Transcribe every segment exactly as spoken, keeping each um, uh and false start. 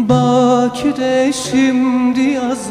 Bakü'de şimdi yaz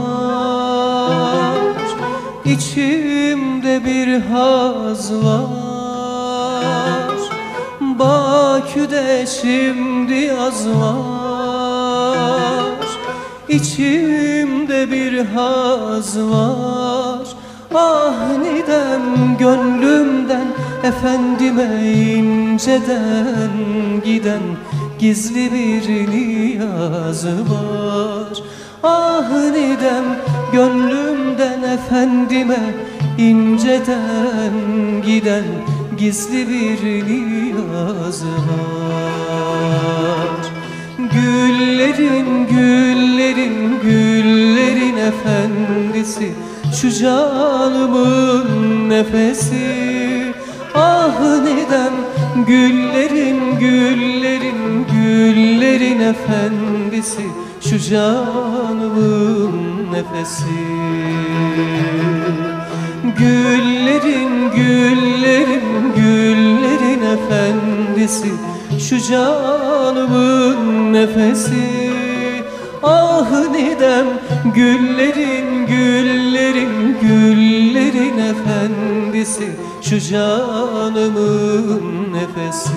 var, İçimde bir haz var. Bakü'de şimdi yaz var, İçimde bir haz var. Ah nidem gönlümden efendime inceden giden gizli bir niyaz var. Ah nidem gönlümden efendime inceden giden gizli bir niyaz var. Güllerin güllerin güllerin efendisi, şu canımın nefesi. Ah nidem güllerin güllerin güllerin efendisi, şu canımın nefesi. Güllerin güllerin güllerin efendisi, şu canımın nefesi. Ah nidem güllerin güllerin güllerin efendisi, şu canımın nefesi.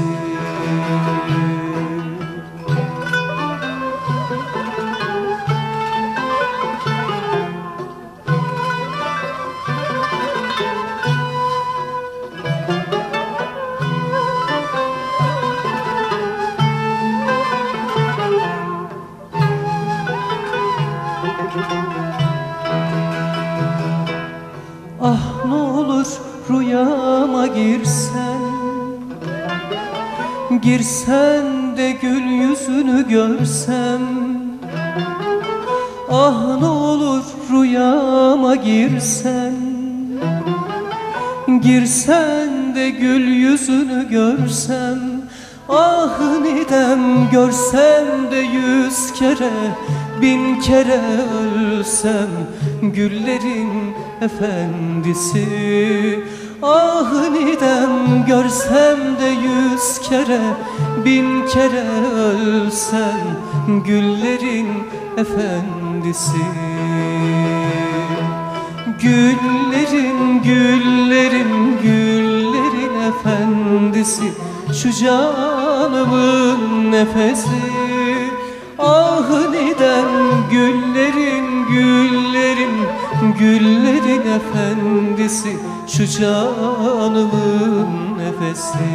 Ah ne olur rüyama girsen, girsen de gül yüzünü görsem. Ah ne olur rüyama girsen, girsen de gül yüzünü görsem. Ah nidem görsem de yüz kere bin kere ölsem güllerin efendisi. Ah nidem görsem de yüz kere bin kere ölsem güllerin efendisi. Güllerin güllerin güllerin efendisi, şu canımın nefesi. Ah nidem güllerin güllerin güllerin efendisi, şu canımın nefesi.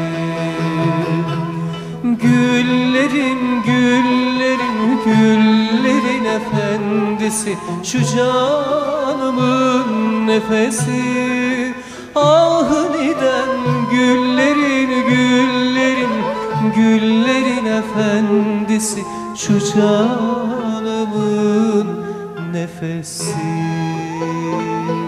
Güllerin güllerin güllerin efendisi, şu canımın nefesi. Ah nidem güllerin güllerin güllerin efendisi, şu canımın nefesi.